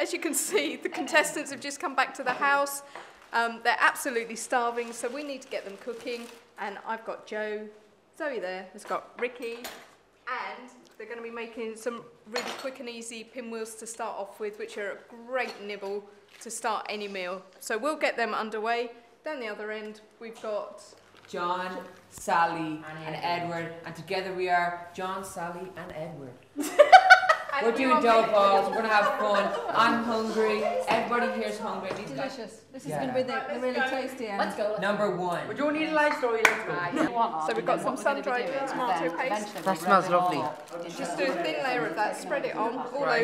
as you can see, the contestants have just come back to the house. They're absolutely starving, so we need to get them cooking. And I've got Joe, Zoe there has got Ricky, and they're going to be making some really quick and easy pinwheels to start off with, which are a great nibble to start any meal. So we'll get them underway. Down the other end, we've got John, Sally, and Edward, and together we are John, Sally, and Edward. We're doing dough balls, we're going to have fun. I'm hungry, everybody here's hungry. Delicious. This is going to be the really tasty end. Let's go. Number one. We don't need a live story, let's go. So we've got some sun-dried tomato paste. That smells lovely. Just do a thin layer of that, spread it on, all over.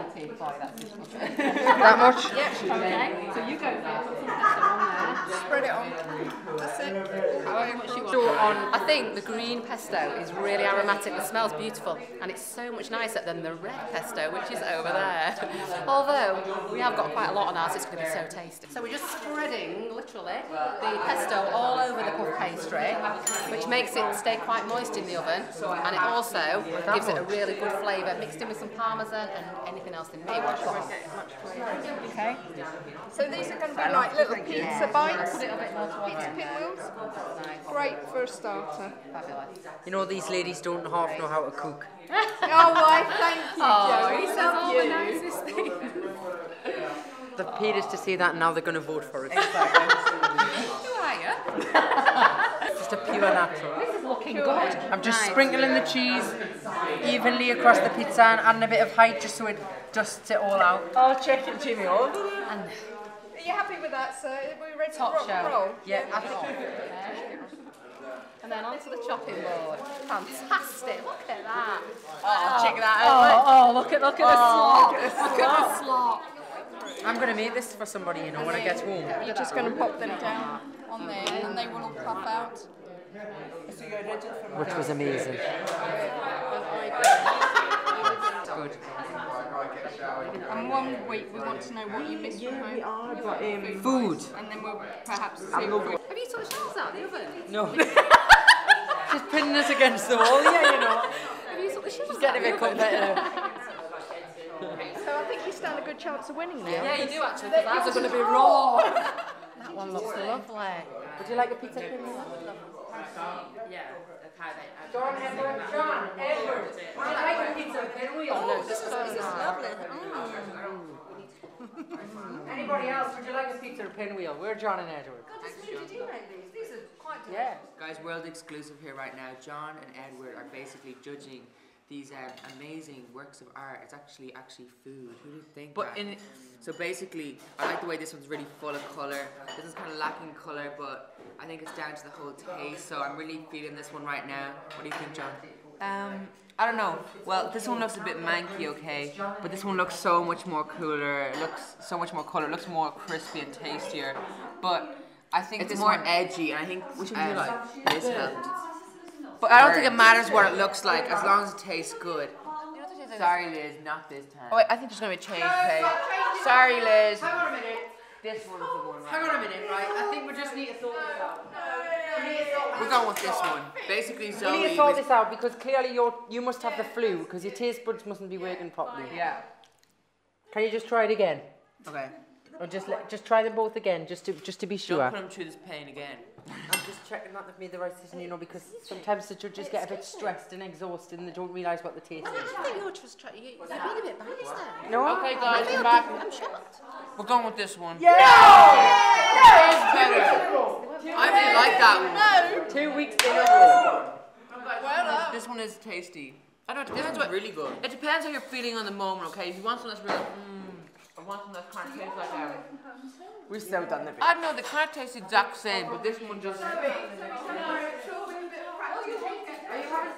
That much? Yep. Okay, so you go first. Spread it on. That's it. However much you want. I think the green pesto is really aromatic. It smells beautiful, and it's so much nicer than the red pesto, which is over there. Although we have got quite a lot on ours, it's going to be so tasty. So we're just spreading, literally, the pesto all over the puff pastry, which makes it stay quite moist in the oven, and it also gives it a really good flavour, mixed in with some parmesan and anything else in may want. Okay. So these are going to be like little pizza bites. Pizza pinwheels. Great for a starter. You know, these ladies don't half know how to cook. Oh, why? Thank you, Joe. He says all the nicest things. They've paid us to say that, and now they're going to vote for us. Who are you? Just a pure natural. This is looking good. I'm just sprinkling the cheese evenly across the pizza and adding a bit of height just so it dusts it all out. I'll check it, Jimmy. Are you happy with that, sir? Are we ready to rock and roll? Yeah, And then onto the chopping board. Fantastic, look at that. Oh, check that out. Oh, look at the slop. Look at the slop. I'm going to make this for somebody, you know, when I get home. You're just going to pop them down on there and they will all puff out. Which was amazing. Good. And 1 week we want to know what you miss from home. We are, but food. And then we'll perhaps see. Have you took the shells out of the oven? No. Just pinning us against the wall, yeah, you know. Have you took the shells Just out getting of a the bit oven? competitive. So I think you stand a good chance of winning now. Yeah, you do actually, because ours are going to be raw. That one looks lovely. Would you like a pizza pinwheel? Yeah. John, Edward, would you like a pizza pinwheel? Oh, this is lovely. Anybody else, would you like a pizza or pinwheel? We're John and Edward. God, did you make these? These are quite delicious. Yeah. Guys, world exclusive here right now. John and Edward are basically judging these amazing works of art. It's actually food. Who do you think? But that? So basically, I like the way this one's really full of colour. This is kind of lacking colour, but I think it's down to the whole taste. So I'm really feeling this one right now. What do you think, John? I don't know. Well, this one looks a bit manky, okay, but this one looks so much more cooler. It looks so much more colour. It looks more crispy and tastier. But I think it's more edgy, and I think which one do you like? This helped. But I don't think it matters what it looks like as long as it tastes good. Sorry, Liz, not this time. Oh wait, I think there's gonna be a change. Okay. Sorry, Liz. Hang on a minute. This one's the one. Right? Hang on a minute, right? I think we just need to sort this out. We're going with this one. Basically, Zoe. We need to sort this out because clearly you must have the flu because your taste buds mustn't be working properly. Yeah. Can you just try it again? Okay. Or just try them both again, just to be sure. Don't put him through this pain again. I'm just checking that they've made the right decision, you know, because sometimes the judges get a bit stressed and exhausted and they don't realise what the taste is. I think you're just trying. You've been a bit biased there. No? Okay, guys, come back. I'm shocked. We're going with this one. Yeah! I really like that one. 2 weeks in a row. This one is tasty. I don't know, it depends what really good. It depends how you're feeling on the moment, okay? If you want something that's really or want something that kind of tastes like that. We're so done the bit. I don't know, they kind of taste the exact same, but this one just. Are you having